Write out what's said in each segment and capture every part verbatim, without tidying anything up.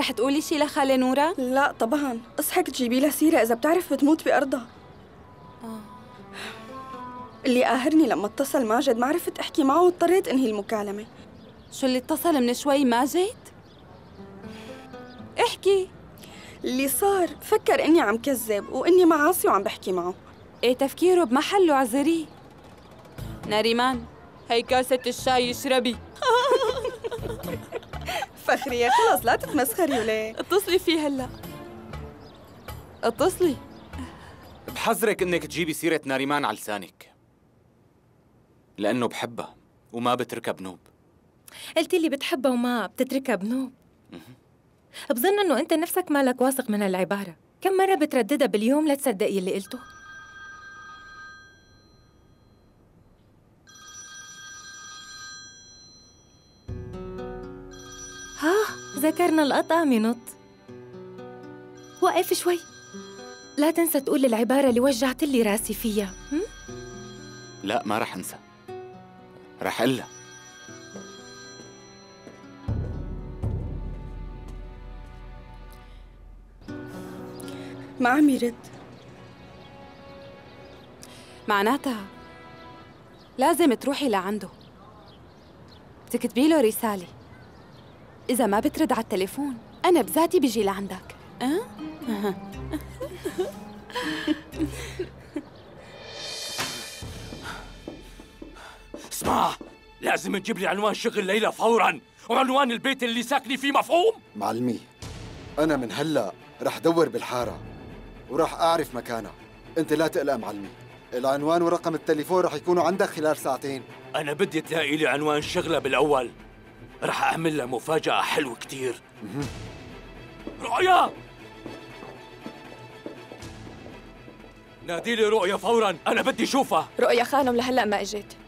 رح تقولي شي لخالة نورة؟ لا طبعا، اصحك تجيبي لها سيرة إذا بتعرف بتموت بأرضها. آه. اللي قاهرني لما اتصل ماجد ما عرفت أحكي معه واضطريت أنهي المكالمة. شو اللي اتصل من شوي ماجد؟ احكي. اللي صار فكر إني عم كذب وإني معاصي وعم بحكي معه. ايه تفكيره بمحله، عذريه. ناريمان، هي كاسة الشاي اشربي. فخرية خلص لا تتمسخري وليه؟ اتصلي فيه هلا، اتصلي. بحذرك انك تجيبي سيرة ناريمان على لسانك، لأنه بحبها وما بتركها بنوب. قلتي لي بتحبها وما بتتركها بنوب. بظن انه انت نفسك مالك واثق من هالعبارة. كم مرة بترددها باليوم لتصدقي اللي قلته؟ ها ذكرنا القطع ينط. وقف شوي، لا تنسى تقول العبارة اللي وجعت لي راسي فيها. هم؟ لا ما رح انسى، رح قلها. ما عم يرد. معناتها لازم تروحي لعنده، تكتبي له رسالة. إذا ما بترد على التليفون أنا بذاتي بيجي لعندك. أه؟ اسمع، لازم تجيب لي عنوان شغل ليلى فوراً، وعنوان البيت اللي ساكني فيه، مفهوم؟ معلمي، أنا من هلأ رح دور بالحارة ورح أعرف مكانها. أنت لا تقلق معلمي، العنوان ورقم التليفون رح يكونوا عندك خلال ساعتين. أنا بدي تلاقي لي عنوان شغلة بالأول، رح أعمل لها مفاجأة حلوة كتير. رؤيا، نادي لي رؤيا فوراً، أنا بدي أشوفها. رؤيا خانم لهلأ ما إجت.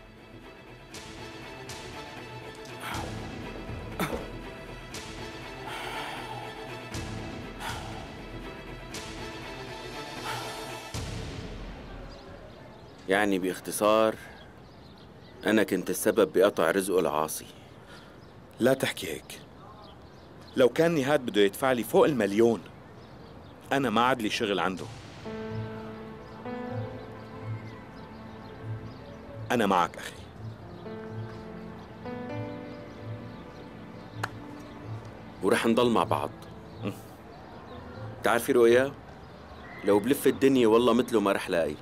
يعني باختصار أنا كنت السبب بقطع رزقه العاصي. لا تحكي هيك. لو كان نهاد بده يدفع لي فوق المليون أنا ما عاد لي شغل عنده. أنا معك أخي. ورح نضل مع بعض. بتعرفي رؤيا، لو بلف الدنيا والله مثله ما رح لاقي.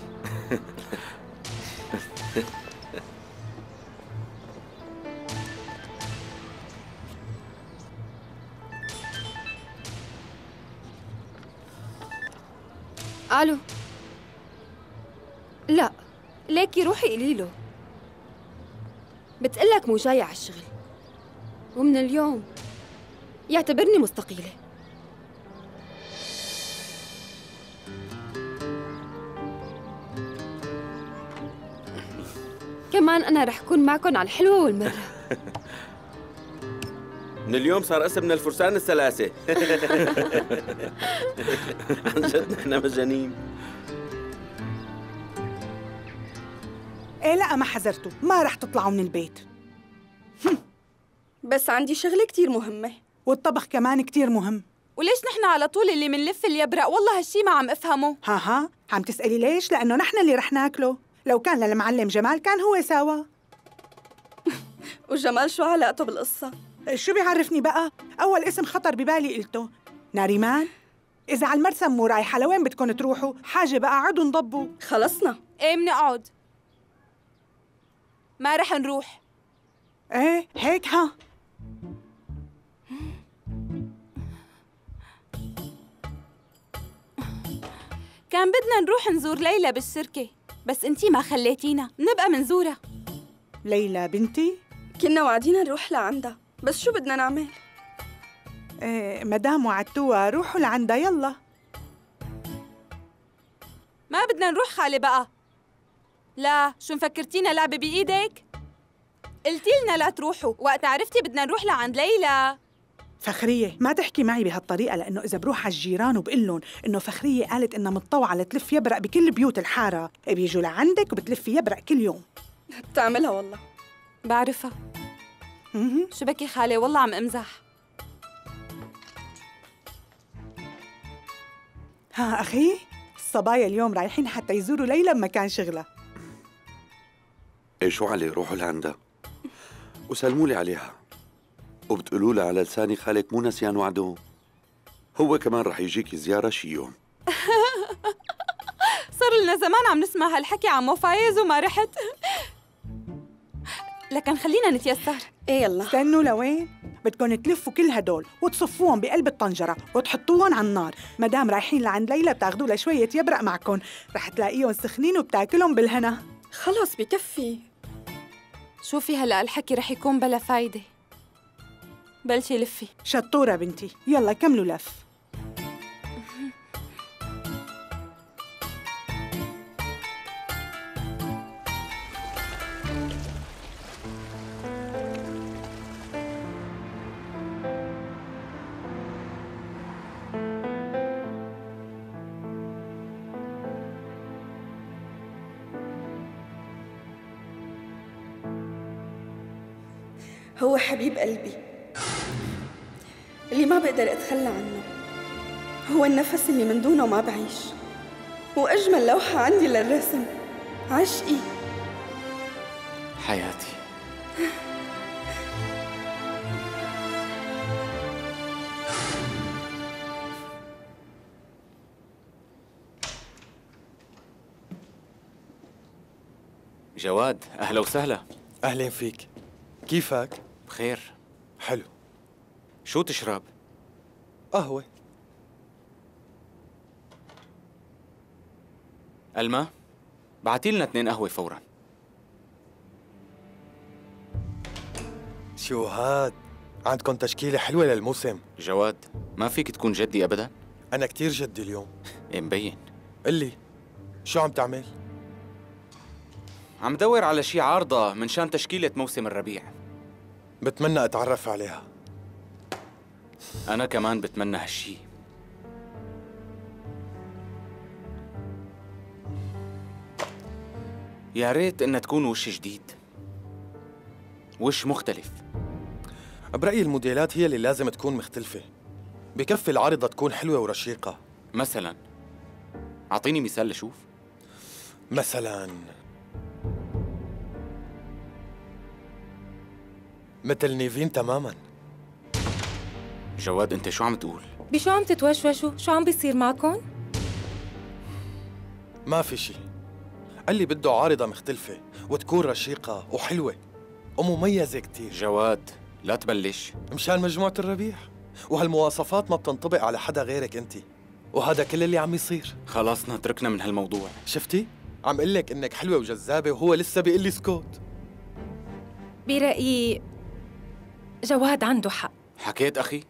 الو. لا ليكي روحي قولي له بتقلك مو جاية على الشغل، ومن اليوم يعتبرني مستقيلة. كمان أنا رح كون معكم على الحلوة والمرة. من اليوم صار اسمنا الفرسان الثلاثة. عن جد نحن مجانين. ايه لا ما حذرتوا، ما رح تطلعوا من البيت. بس عندي شغلة كتير مهمة، والطبخ كمان كتير مهم. وليش نحن على طول اللي منلف اليبرق؟ والله هالشي ما عم افهمه. ها ها عم تسألي ليش؟ لأنه نحن اللي رح ناكله. لو كان للمعلم جمال كان هو سوا. وجمال شو علاقته بالقصة؟ شو بيعرفني بقى؟ أول اسم خطر ببالي قلته ناريمان. إذا على المرسم مو رايحة، لوين بدكم تروحوا؟ حاجة بقى قعدوا انضبوا. خلصنا. ايه منقعد، ما رح نروح. ايه هيك ها. كان بدنا نروح نزور ليلى بالشركة، بس انتي ما خليتينا نبقى منزورها. ليلى بنتي؟ كنا وعدينا نروح لعندها، بس شو بدنا نعمل؟ ايه مدام وعدتوها روحوا لعندها يلا. ما بدنا نروح خالي بقى. لا شو مفكرتينا لعبة بإيدك؟ قلتي لنا لا تروحوا وقت عرفتي بدنا نروح لعند ليلى. فخرية ما تحكي معي بهالطريقة، لأنه إذا بروح على الجيران وبقول لهم إنه فخرية قالت إنها متطوعة لتلف يبرق بكل بيوت الحارة، بيجوا لعندك وبتلفي يبرق كل يوم. بتعملها والله. بعرفها. شو بكي خالي، والله عم امزح. ها أخي، الصبايا اليوم رايحين حتى يزوروا ليلى بمكان شغلها. ايه شو علي، روحوا لعندها وسلموا لي عليها، وبتقولوا لها على لساني خالك مو نسيان وعده، هو كمان رح يجيك زيارة شي يوم. صار لنا زمان عم نسمع هالحكي عمو فايز وما رحت. لكن خلينا نتيسر. ايه يلا استنوا لوين؟ بدكم تلفوا كل هدول وتصفوهم بقلب الطنجرة وتحطوهم على النار. مدام رايحين لعند ليلى بتاخدوا لها شوية يبرق معكم، رح تلاقيهم سخنين وبتاكلهم بالهنا. خلص بكفي. شوفي هلا الحكي رح يكون بلا فايدة. بلشي لفي. شطورة بنتي، يلا كملوا لف. هو حبيب قلبي اللي ما بقدر أتخلى عنه، هو النفس اللي من دونه ما بعيش، وأجمل لوحة عندي للرسم، عشقي، حياتي. جواد، أهلا وسهلا. أهلين فيك، كيفك؟ بخير. حلو. شو تشرب؟ قهوة. ألما، بعتي لنا اثنين قهوة فوراً. شو هاد؟ عندكم تشكيلة حلوة للموسم. جواد، ما فيك تكون جدي أبداً؟ أنا كتير جدي اليوم. إيه مبين. قلي، شو عم تعمل؟ عم دور على شي عارضة من شان تشكيلة موسم الربيع. بتمنى أتعرف عليها. أنا كمان بتمنى هالشي. يا ريت إنها تكون وش جديد، وش مختلف. برأيي الموديلات هي اللي لازم تكون مختلفة، بكفي العارضة تكون حلوة ورشيقة. مثلاً أعطيني مثال لشوف. مثلاً مثل نيفين تماماً. جواد، أنت شو عم تقول؟ بشو عم تتوشوشوا؟ شو عم بيصير معكم؟ ما في شي، قال لي بده عارضة مختلفة وتكون رشيقة وحلوة ومميزة كتير. جواد، لا تبلش. مشان مجموعة الربيع، وهالمواصفات ما بتنطبق على حدا غيرك انت، وهذا كل اللي عم يصير. خلصنا تركنا من هالموضوع. شفتي؟ عم قل لك انك حلوة وجذابة وهو لسه بيقول لي اسكت. برأيي جواد عنده حق. حكيت أخي؟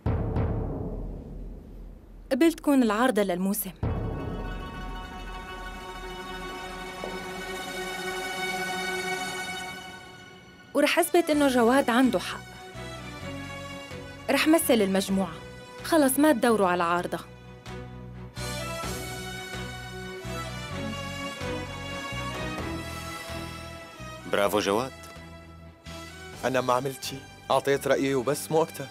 قبل تكون العارضة للموسم. ورح أثبت إنه جواد عنده حق. رح مثل المجموعة، خلص ما تدوروا على عارضة. برافو جواد. أنا ما عملت شي، أعطيت رأيي وبس، مو أكتر.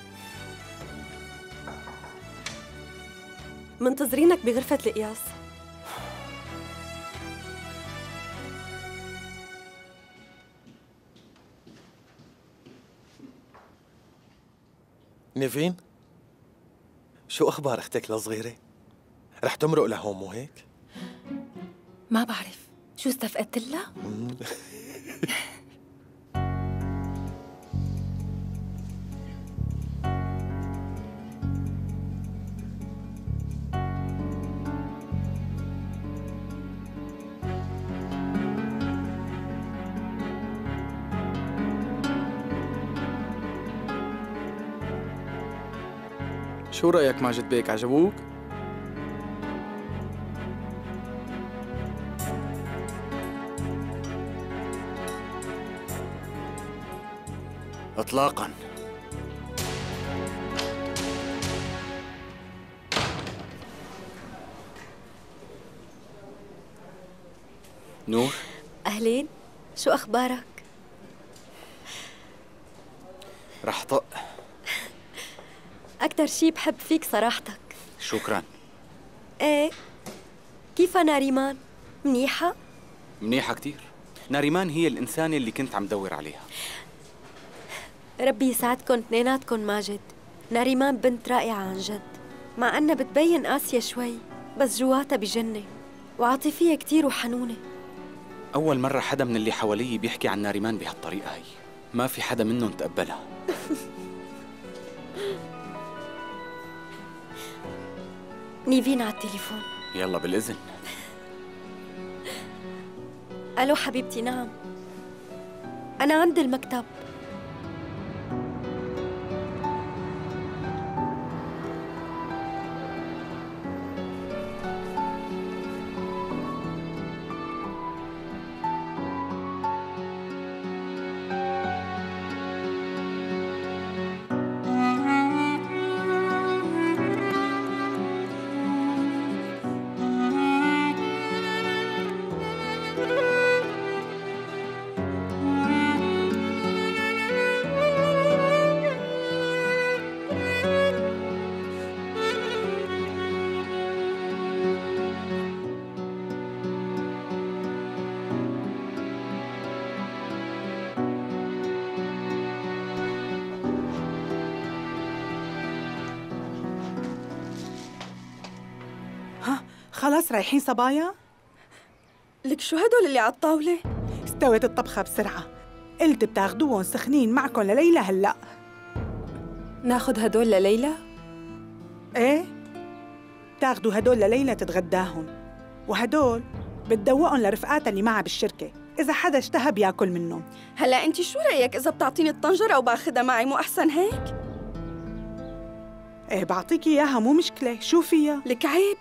منتظرينك بغرفة القياس. نيفين، شو أخبار أختك الصغيرة؟ رح تمرق لهون مو هيك؟ ما بعرف، شو استفقدت لها؟ شو رأيك ماجد بيك، عجبوك؟ إطلاقاً. نور، أهلين، شو أخبارك؟ رح طق. أكتر شي بحب فيك صراحتك. شكراً. ايه، كيف ناريمان؟ منيحة؟ منيحة كتير. ناريمان هي الإنسانة اللي كنت عم دور عليها. ربي يسعدكم اثنيناتكم ماجد. ناريمان بنت رائعة عن جد، مع أنها بتبين قاسية شوي بس جواتها بجنة، وعاطفية كتير وحنونة. أول مرة حدا من اللي حوالي بيحكي عن ناريمان بهالطريقة هي، ما في حدا منهم تقبلها. نيفين على التليفون. يلا بالإذن. ألو حبيبتي. نعم، أنا عند المكتب. خلاص رايحين صبايا؟ لك شو هدول اللي على الطاولة؟ استوت الطبخة بسرعة، قلت بتاخدوهم سخنين معكم لليلى هلأ. ناخد هدول لليلى؟ ايه، بتاخدوا هدول لليلى تتغداهم، وهدول بتدوقهم لرفقاتها اللي معها بالشركة، إذا حدا اشتهى بياكل منهم. هلا أنت شو رأيك إذا بتعطيني الطنجرة وباخدها معي، مو أحسن هيك؟ ايه بعطيكي إياها مو مشكلة، شو فيها؟ لك عيب،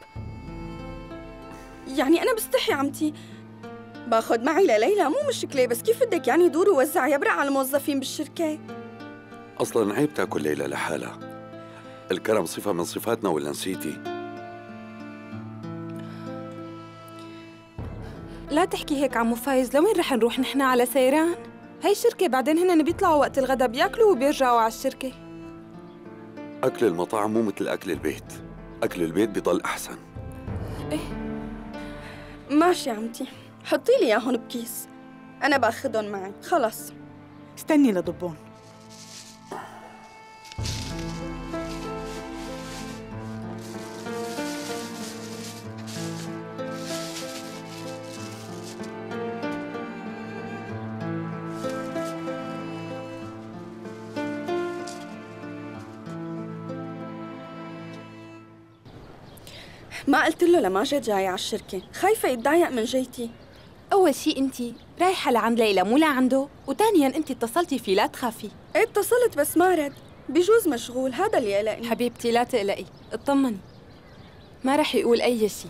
يعني أنا بستحي عمتي، باخد معي لليلى مو مشكلة، بس كيف بدك يعني دور ووزع يبرق على الموظفين بالشركة؟ أصلاً عيب تاكل ليلى لحالها، الكرم صفة من صفاتنا ولا نسيتي؟ لا تحكي هيك عمو فايز، لوين رح نروح نحن؟ على سيران؟ هي شركة، بعدين هن بيطلعوا وقت الغداء بياكلوا وبيرجعوا على الشركة. أكل المطاعم مو مثل أكل البيت، أكل البيت بيضل أحسن. إيه ماشي عمتي، حطي لي إياهم بكيس، أنا باخدهم معي، خلص. استني لضبون. ما قلت له لماجد جاي على الشركة، خايفة يتضايق من جيتي. أول شي أنتي رايحة لعند ليلى مو لعنده، وثانياً أنتي اتصلتي فيه، لا تخافي. ايه اتصلت بس ما رد، بجوز مشغول، هذا اللي قلقني. حبيبتي لا تقلقي، اطمني، ما رح يقول أي شي.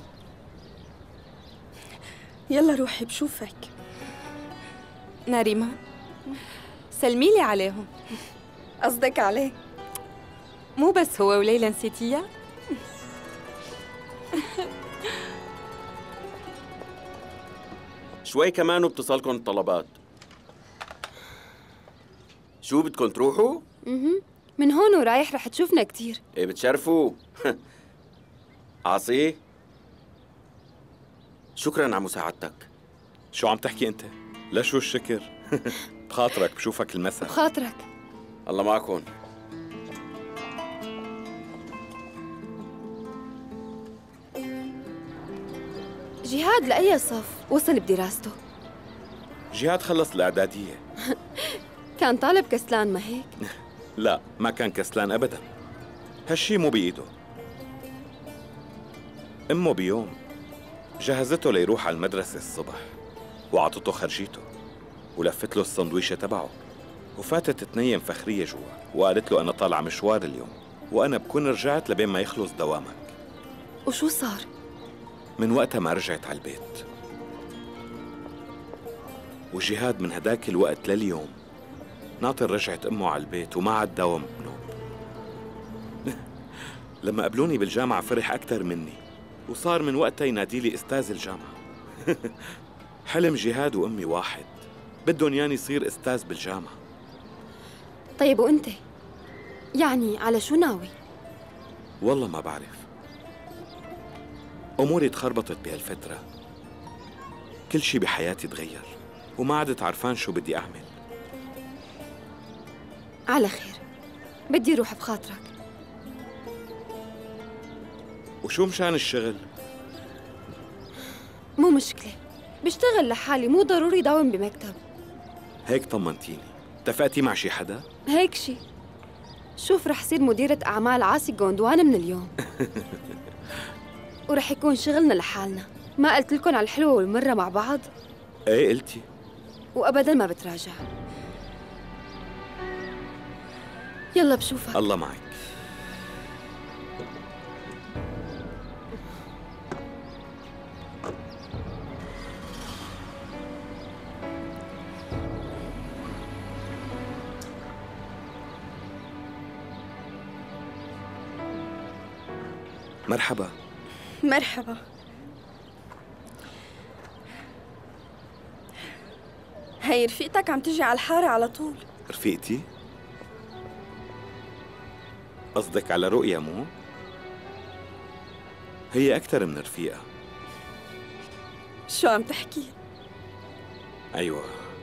يلا روحي بشوفك. ناريمان سلمي لي عليهم. قصدك عليه؟ مو بس هو وليلى نسيتيها؟ شوي كمان وبتصلكم الطلبات. شو بدكم تروحوا؟ اها، من هون ورايح رح تشوفنا كتير. ايه بتشرفوا. عاصي، شكراً على مساعدتك. شو عم تحكي أنت؟ لا شو الشكر. بخاطرك، بشوفك المساء. بخاطرك. الله معكم. جهاد لأي صف وصل بدراسته؟ جهاد خلص الإعدادية. كان طالب كسلان ما هيك؟ لا، ما كان كسلان أبداً، هالشي مو بإيده. أمه بيوم جهزته ليروح على المدرسة الصبح، وعطته خرجيته ولفت له السندويشة تبعه، وفاتت تنيم فخرية جوا وقالت له أنا طالعة مشوار اليوم، وأنا بكون رجعت لبين ما يخلص دوامك. وشو صار؟ من وقتها ما رجعت على البيت، وجهاد من هداك الوقت لليوم ناطر رجعة أمه على البيت وما عاد داوم بنوب. لما قابلوني بالجامعة فرح أكتر مني، وصار من وقتها ينادي لي أستاذ الجامعة. حلم جهاد وأمي واحد، بدهم ياني يصير أستاذ بالجامعة. طيب وأنت؟ يعني على شو ناوي؟ والله ما بعرف، أموري تخربطت بهالفترة، كل شي بحياتي تغير وما عدت عرفان شو بدي أعمل. على خير، بدي روح بخاطرك. وشو مشان الشغل؟ مو مشكلة، بشتغل لحالي، مو ضروري داوم بمكتب. هيك طمنتيني. اتفقتي مع شي حدا؟ هيك شي. شوف، رح صير مديرة أعمال عاصي جوندوان من اليوم. ورح يكون شغلنا لحالنا. ما قلت لكم على الحلوة والمرة مع بعض؟ ايه قلتي. وأبداً ما بتراجع. يلا بشوفك. الله معك. مرحبا. مرحبا. هي رفيقتك عم تجي على الحارة على طول. رفيقتي؟ قصدك على رؤيا مو؟ هي أكثر من رفيقة. شو عم تحكي؟ أيوة.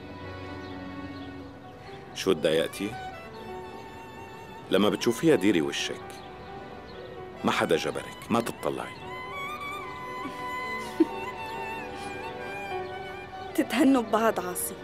شو تضايقتي؟ لما بتشوفيها ديري وشك، ما حدا جبرك، ما تطلعي. تتهنوا ببعض عاصي.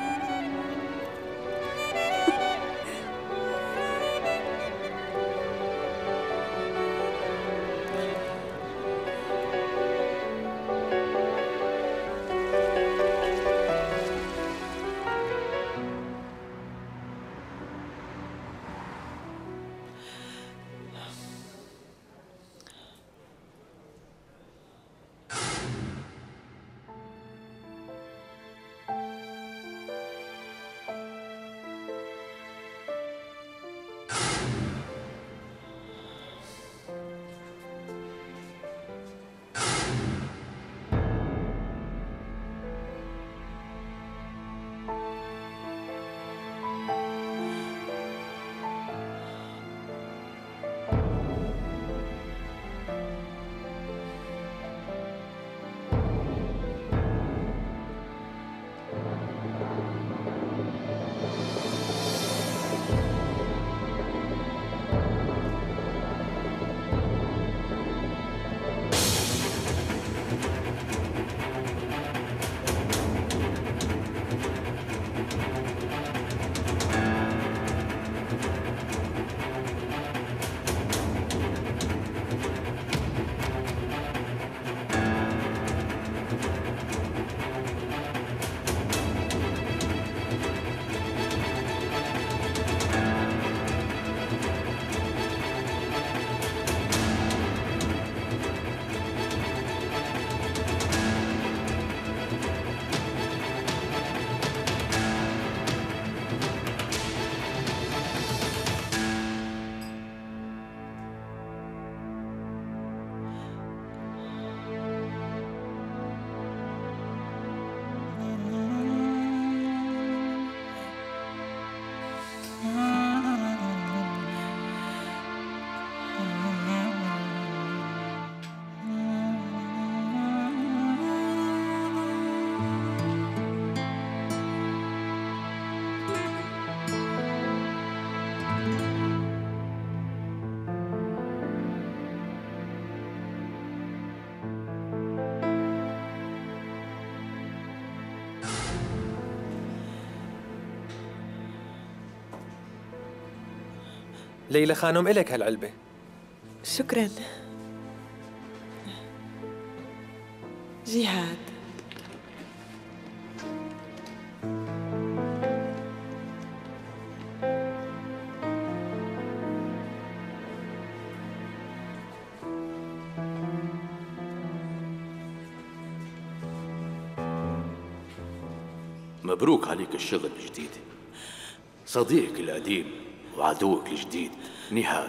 ليلى خانم، إلك هالعلبة. شكراً. جهاد، مبروك عليك الشغل الجديد. صديقك القديم وعدوك الجديد نهاد.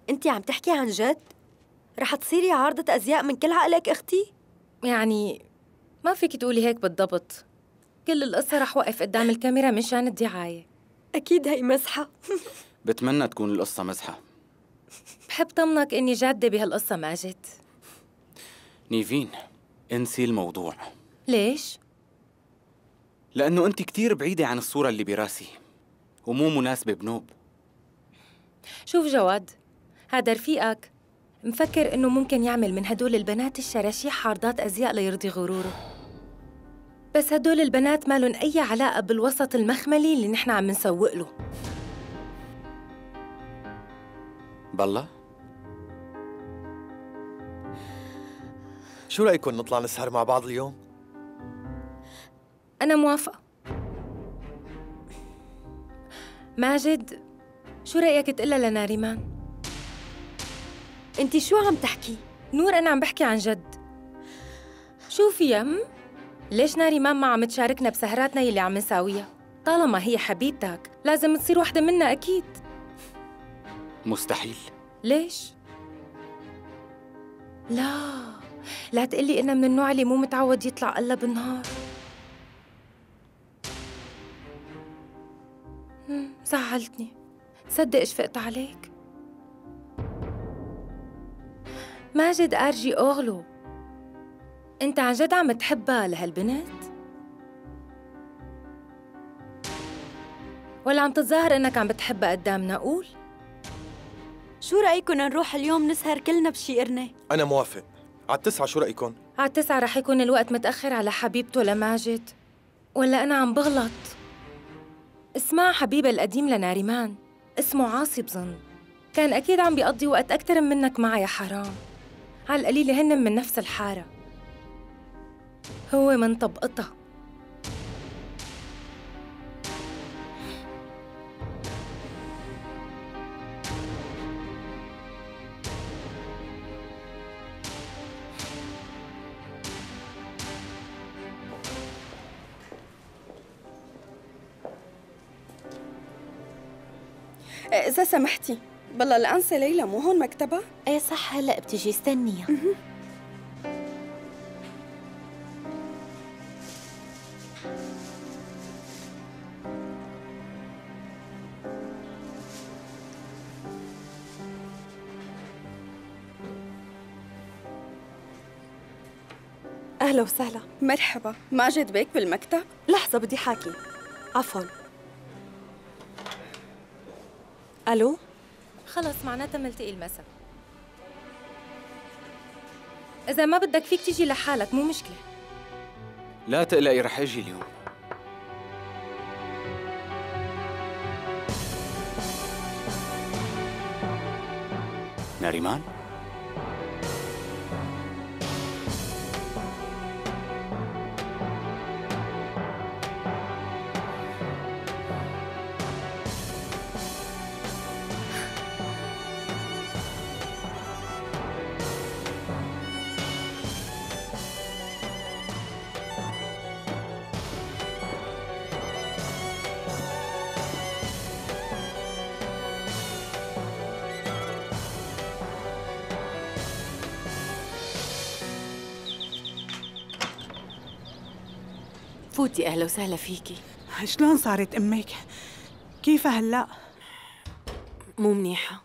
انت عم تحكي عن جد؟ رح تصيري عارضة أزياء من كل عقلك أختي؟ يعني ما فيك تقولي هيك بالضبط. كل القصة رح وقف قدام الكاميرا مشان الدعاية. أكيد هي مزحة. بتمنى تكون القصة مزحة. بحب طمنك إني جادة بهالقصة ماجد. نيفين، انسي الموضوع. ليش؟ لأنه أنت كتير بعيدة عن الصورة اللي براسي ومو مناسبة بنوب. شوف جواد، هذا رفيقك مفكر إنه ممكن يعمل من هدول البنات الشراشيح عارضات أزياء ليرضي غروره، بس هدول البنات ما لهم أي علاقة بالوسط المخملي اللي نحن عم نسوق له. بالله؟ شو رأيكم نطلع نسهر مع بعض اليوم؟ أنا موافقة. ماجد، شو رأيك تقلها لناريمان؟ انتي شو عم تحكي؟ نور، أنا عم بحكي عن جد. شوفي يا م ليش ناريمان ما عم تشاركنا بسهراتنا يلي عم نساويها؟ طالما هي حبيبتك لازم تصير وحدة منا أكيد. مستحيل. ليش؟ لا لا تقلي إنها من النوع اللي مو متعود يطلع إلا بالنهار. مم، زعلتني. صدق شفقت عليك. ماجد أرجي أغلو، أنت عن جد عم تحبها لهالبنت؟ ولا عم تتظاهر إنك عم بتحبها قدامنا؟ قول. شو رأيكم نروح اليوم نسهر كلنا بشيقرنا؟ أنا موافق. على التسعة شو رأيكم؟ على التسعة رح يكون الوقت متأخر على حبيبته لماجد، ولا أنا عم بغلط؟ اسمع، حبيبها القديم لناريمان اسمه عاصي بظن، كان أكيد عم بيقضي وقت أكتر منك معها يا حرام. على القليلة هن من نفس الحارة، هو من طبقتها. إذا سمحتي، بالله الأنسة ليلى مو هون مكتبها؟ ايه صح، هلا بتجي، استنيها. أهلا وسهلا. مرحبا، ماجد بيك بالمكتب؟ لحظة بدي حاكي. عفوا. ألو؟ خلص معناتها ملتقي المساء. إذا ما بدك فيك تيجي لحالك، مو مشكلة. لا تقلقي، رح أجي اليوم. ناريمان؟ فوتي، أهلا وسهلا فيكي. شلون صارت أمك؟ كيف هلأ؟ مو منيحة.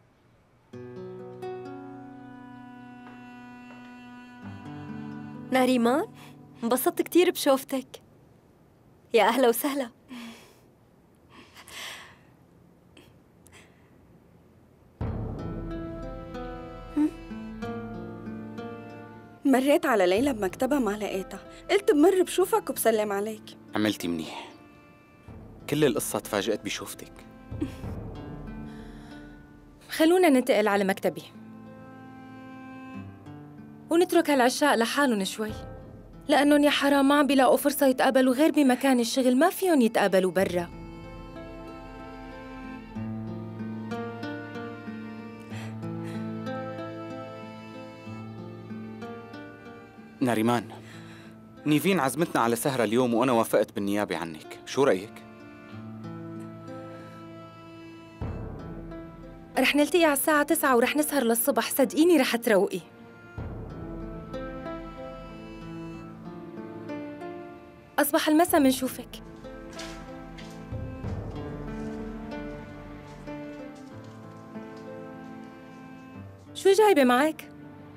ناريمان، انبسطت كتير بشوفتك. يا أهلا وسهلا. مريت على ليلى بمكتبها ما لقيتها، قلت بمر بشوفك وبسلم عليك. عملتي منيح. كل القصة تفاجأت بشوفتك. خلونا ننتقل على مكتبي ونترك هالعشاق لحالهم شوي، لأنهم يا حرام ما عم بيلاقوا فرصة يتقابلوا غير بمكان الشغل، ما فيهم يتقابلوا برا. ناريمان، نيفين عزمتنا على سهرة اليوم وأنا وافقت بالنيابة عنك، شو رأيك؟ رح نلتقي على الساعة تسعة ورح نسهر للصبح، صدقيني رح تروقي. أصبح المسا منشوفك. شو جايبة معك؟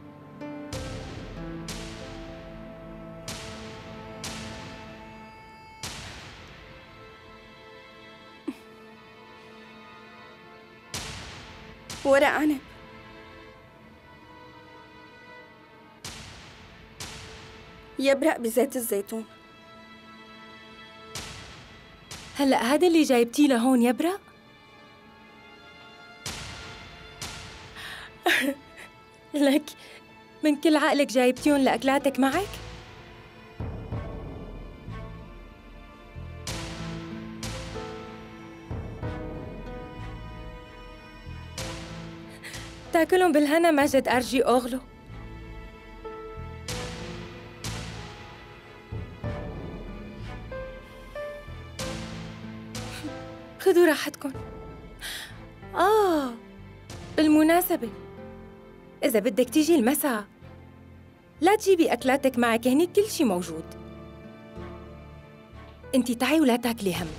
ورق عنب. يبرق بزيت الزيتون. هلأ هذا اللي جايبتيه لهون يبرق؟ لك من كل عقلك جايبتيهم لأكلاتك معك؟ تاكلهم بالهنا ماجد أرجي أغلو. خذوا راحتكم. آه بالمناسبة إذا بدك تيجي المساء لا تجيبي أكلاتك معك، هنيك كل شي موجود. انتي تعي ولا تاكلي هم.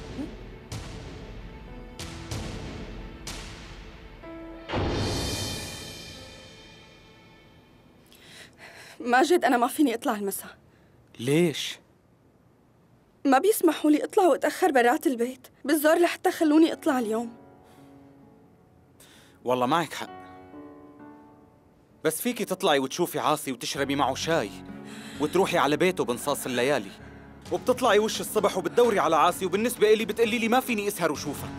ماجد أنا ما فيني أطلع المساء. ليش؟ ما بيسمحوا لي أطلع وأتأخر برات البيت، بالزور لحتى خلوني أطلع اليوم. والله معك حق، بس فيكي تطلعي وتشوفي عاصي وتشربي معه شاي وتروحي على بيته بنصاص الليالي، وبتطلعي وش الصبح وبتدوري على عاصي، وبالنسبة إلي بتقلي لي ما فيني أسهر وشوفك.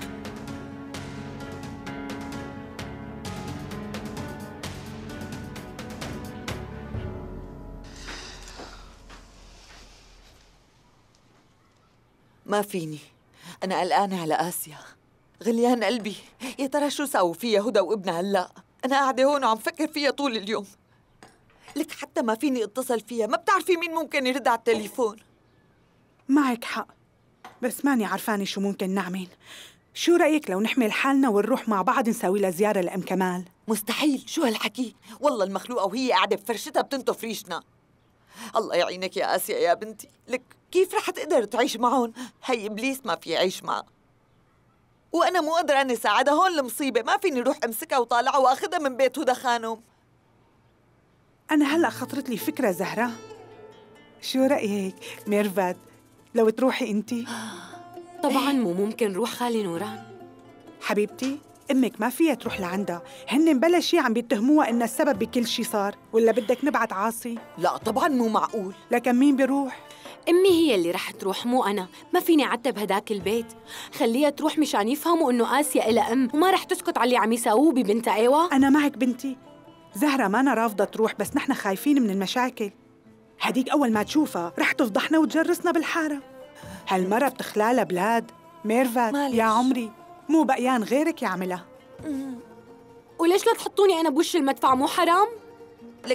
ما فيني، أنا قلقانة على آسيا، غليان قلبي. يا ترى شو سووا فيها هدى وابنها هلا؟ أنا قاعدة هون وعم فكر فيها طول اليوم. لك حتى ما فيني اتصل فيها، ما بتعرفي مين ممكن يرد على التليفون. معك حق، بس ماني عرفانة شو ممكن نعمل. شو رأيك لو نحمل حالنا ونروح مع بعض نسوي لها زيارة لأم كمال؟ مستحيل، شو هالحكي؟ والله المخلوقة وهي قاعدة بفرشتها بتنطف ريشنا. الله يعينك يا آسيا يا بنتي، لك كيف رح تقدر تعيش معهم؟ هي إبليس ما في يعيش معها، وأنا مو قادرة أني ساعدها. هون المصيبة، ما فيني روح أمسكها وطالعها وأخذها من بيت هدى خانم. أنا هلأ خطرت لي فكرة زهرة، شو رأيك ميرفت لو تروحي أنتي؟ طبعاً مو ممكن روح خالي نوران. حبيبتي أمك ما فيها تروح لعندها، هن بلا شي عم بيتهموها إنها السبب بكل شي صار. ولا بدك نبعت عاصي؟ لا طبعاً مو معقول. لكن مين بيروح؟ أمي هي اللي رح تروح مو أنا، ما فيني عتب هداك البيت. خليها تروح مشان يفهموا إنه آسيا إلها أم وما رح تسكت على اللي عم يساووه ببنتها. أيوة أنا معك بنتي زهرة، ما أنا رافضة تروح، بس نحن خايفين من المشاكل. هديك أول ما تشوفها رح تفضحنا وتجرسنا بالحارة. هالمرة بتخلالها بلاد. ميرفت يا عمري مو بقيان غيرك يعملها. وليش لا تحطوني أنا بوش المدفع؟ مو حرام؟ لك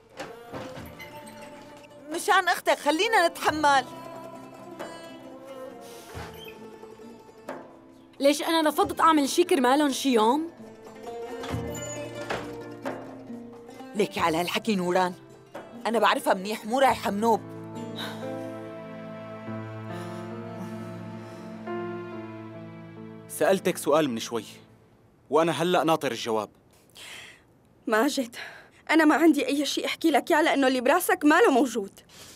مشان أختك خلينا نتحمل. ليش أنا رفضت أعمل شي كرمالهم شي يوم؟ ليكي على هالحكي نوران، أنا بعرفها منيح، مو رايحة منوب. سألتك سؤال من شوي وأنا هلأ ناطر الجواب. ماجد أنا ما عندي أي شيء أحكي لك إياه لأنه اللي براسك ما له موجود.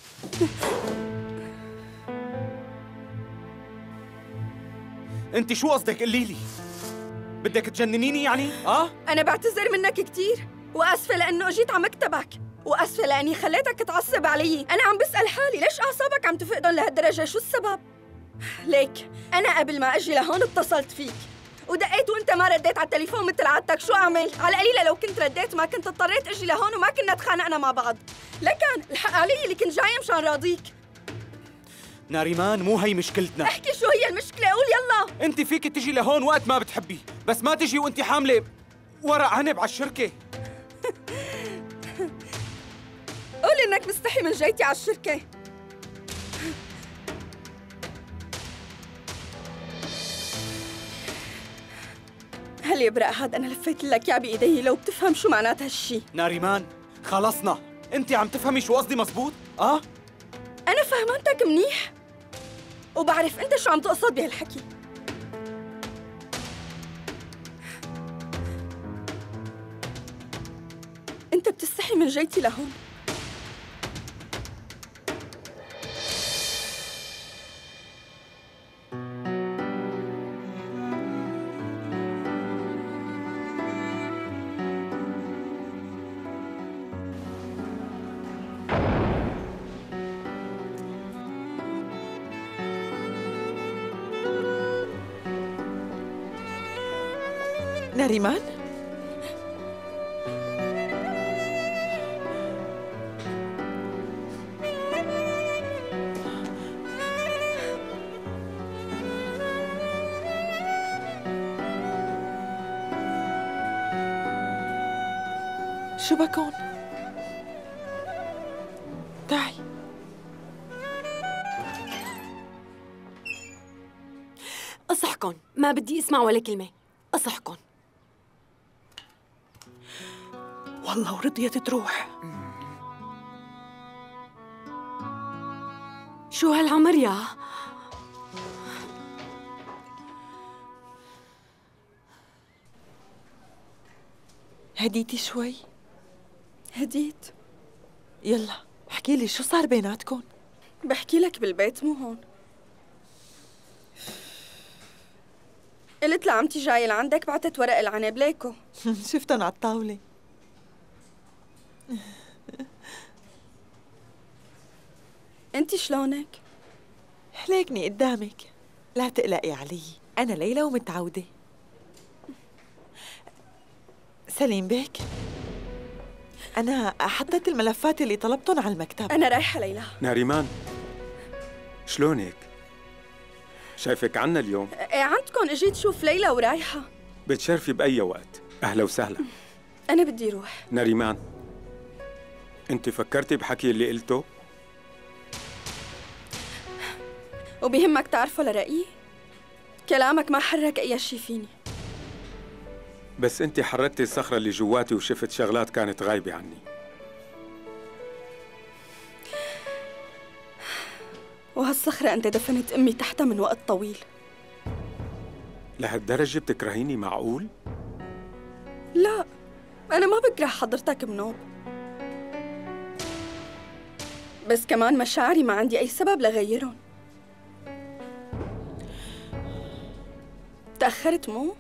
أنت شو قصدك قولي لي؟ بدك تجننيني يعني؟ آه؟ أنا بعتذر منك كتير، وأسفة لأنه أجيت على مكتبك، وأسفة لأني خليتك تعصب علي. أنا عم بسأل حالي ليش أعصابك عم تفقدن لهالدرجة؟ شو السبب؟ ليك أنا قبل ما أجي لهون اتصلت فيك ودقيت وأنت ما رديت على التليفون مثل عادتك. شو أعمل؟ على قليلة لو كنت رديت ما كنت اضطريت أجي لهون وما كنا تخانقنا مع بعض. لكن الحق علي اللي كنت جاية مشان راضيك. ناريمان مو هي مشكلتنا. احكي شو هي المشكلة، قول يلا. أنت فيك تجي لهون وقت ما بتحبي، بس ما تجي وأنت حاملة ورق عنب على الشركة. قول إنك مستحي من جيتي على الشركة. هالإبرة هاد أنا لفيت لك يا بإيدي لو بتفهم شو معنات هالشي. ناريمان خلصنا، أنت عم تفهمي شو قصدي مزبوط؟ آه؟ أنا فهمتك منيح وبعرف أنت شو عم تقصد بهالحكي. أنت بتستحي من جيتي لهون. ناريمان؟ شو بكون؟ تعي. اصحكن، ما بدي اسمع ولا كلمة، اصحكن. والله ورضيت تروح. شو هالعمر يا؟ هديتي شوي؟ هديت. يلا احكي لي شو صار بيناتكم؟ بحكي لك بالبيت مو هون. قلت لعمتي جاي لعندك بعتت ورق العنب ليكو. شفتن على الطاولة. انتي شلونك؟ ليكني قدامك، لا تقلقي علي، أنا ليلى ومتعودة. سليم بيك، أنا حطيت الملفات اللي طلبتهم على المكتب. أنا رايحة ليلى. ناريمان شلونك؟ شايفك عنا اليوم. ايه عندكم، اجيت شوف ليلى ورايحة. بتشرفي بأي وقت، أهلا وسهلا. أنا بدي روح. ناريمان أنت فكرتي بحكي اللي قلته؟ وبيهمك تعرفه لرأيي؟ كلامك ما حرك أي شي فيني. بس أنت حركتي الصخرة اللي جواتي وشفت شغلات كانت غايبة عني. وهالصخرة أنت دفنت أمي تحتها من وقت طويل. لهالدرجة بتكرهيني معقول؟ لا، أنا ما بكره حضرتك بنوب، بس كمان مشاعري ما عندي أي سبب لغيرهم. تأخرت مو؟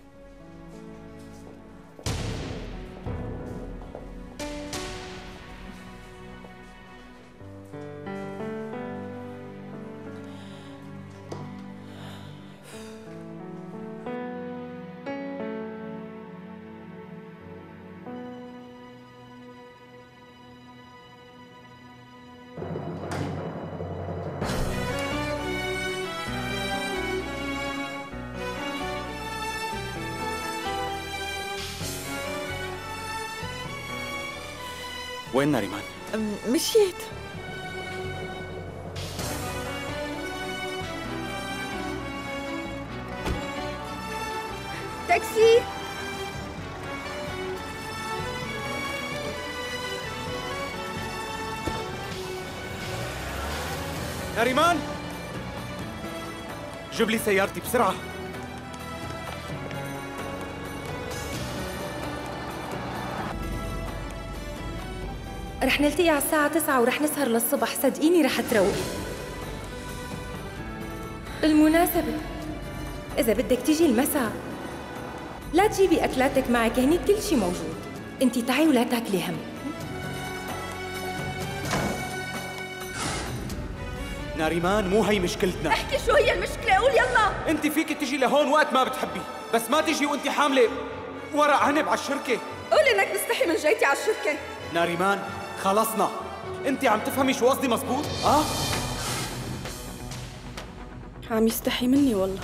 وين ناريمان؟ مشيت. تاكسي. ناريمان جيب لي سيارتي بسرعة. رح نلتقي على الساعة تسعة ورح نسهر للصبح، صدقيني رح تروقي. بالمناسبة إذا بدك تيجي المساء لا تجيبي أكلاتك معك، هنيك كل شي موجود. انتي تعي ولا تاكلي هم. ناريمان مو هي مشكلتنا. احكي شو هي المشكلة، قول يلا. انت فيك تجي لهون وقت ما بتحبي، بس ما تجي وانت حاملة ورق عنب على الشركة. قول انك مستحي من جيتي على الشركة. ناريمان خلصنا، انت عم تفهمي شو قصدي مزبوط؟ اه؟ عم يستحي مني والله.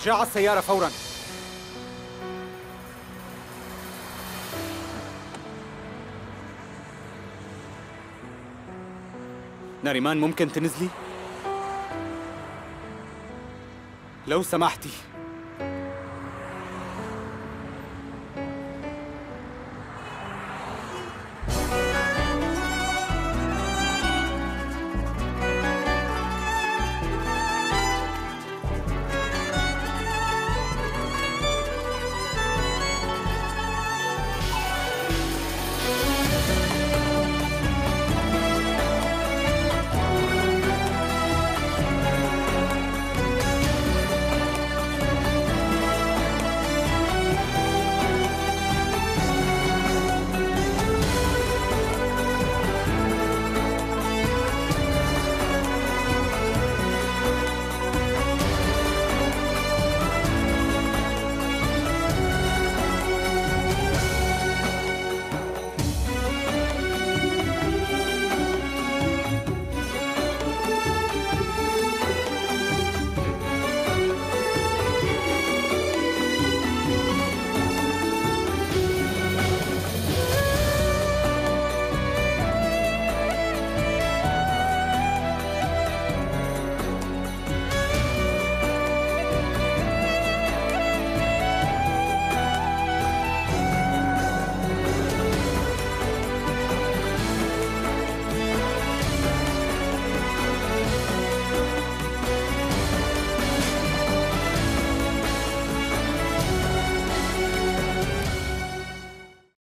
ارجع على السيارة فوراً. ناريمان ممكن تنزلي؟ لو سمحتي.